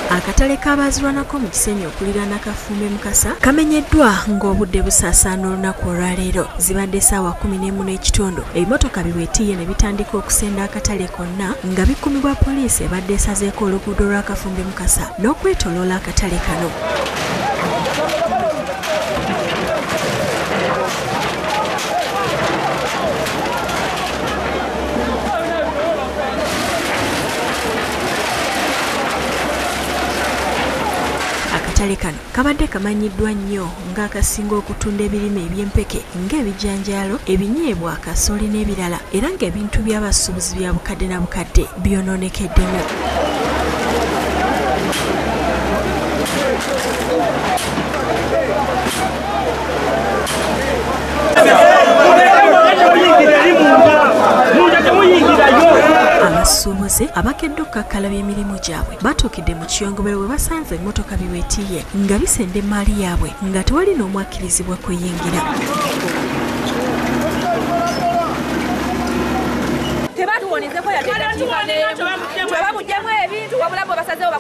Akatale k'abaazirwanako mu Kisenyi okuliraana Kafumbe Mukasa kamenyeddwa ng'obudde busaasaana olunaku olwaleero. Zibadde essaawa 11:30 ebimotoka biweetiye ne bitandika okusenda akatale konna nga bikumibwa poliisi ebadde esazeeko oluguudo lwa Kafumbe Mukasa n'okwetooloola akatale kano. Akatale kano kabadde kamanyiddwa nnyo ng'akasinga okutunda ebirime eby'empeke ng'ebijanjaalo, ebinyeebwa, kasooli n'ebirala, era ng'ebintu by'abasuubuzi bya bukadde na bukadde byonoonekeddemu. Abasuubuzi abakedde okukakkalabya emirimu gyabwe batuukidde mu kiyongobero bwe basanze emmotoka biweetiye nga bisenda emmaali yaabwe nga tewali n'omu akkirizibwa kuyingira. Tebatuwonezeko tebamuggyemu ebintu wabula bwe basazeewo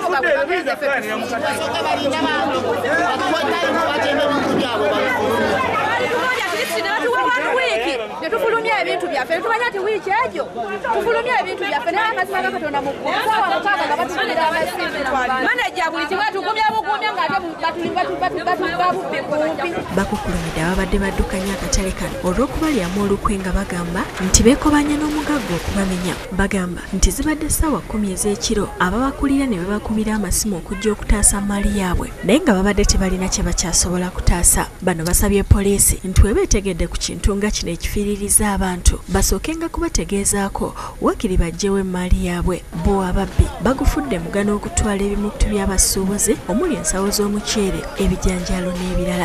netufulumya ebintu byaffe netumanya nti wiiki egyo tufulumya ebintu byaffe naye amazima ga Katonda mu ssaawa 6 nga batutulira amasimu maneja buli kimu atugumya bugumya ng'ate batububbi kumpi. Bakukulumidde ababadde baddukanya akatale kano olw'okubalyamu olukwe nga bagamba nti beekobanya n'omugagga okubamenya. Bagamba nti zibadde essaawa 10 ez'ekiro ababakulira ne babakubira amasimu okujja okutaasa maali yaabwe naye nga babadde tebalina kye bakyasobola kutaasa. Bano basabye poliisi nti we beetegedde ku kintu nga kino ekifiiririza abantu basookenga kubategeezaako wakiri baggyewo emmaali yaabwe. Bo ababbi bagufudde mugano okutwala ebimu ku by'abasuubuzi omuli ensawo z'omuceere, ebijanjaalo n'ebirala.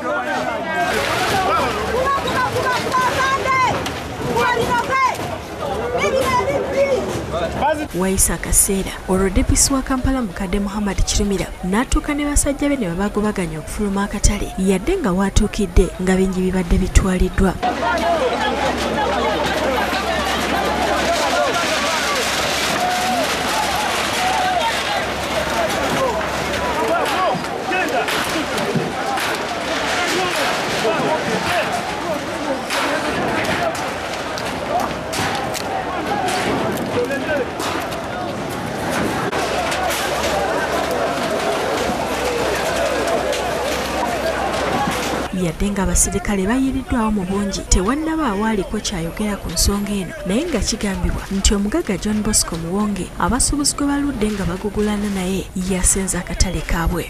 Wayisa akaseera olwo depisi wa Kampala Mukadde Muhammad Kirumira n'atuuka ne basajja be ne babagobaganya okufuluma akatale yadde nga waatuukidde nga bingi bibadde bitwaliddwa. Yadde nga abasirikale bayiriddwawo mu bungi tewannaba awaaliko kyayogera ku nsonga eno naye nga kigambibwa nti omugagga John Bosco Muwonge abasuubuzi gwe baludde nga bagugulana naye yasenza akatale kaabwe.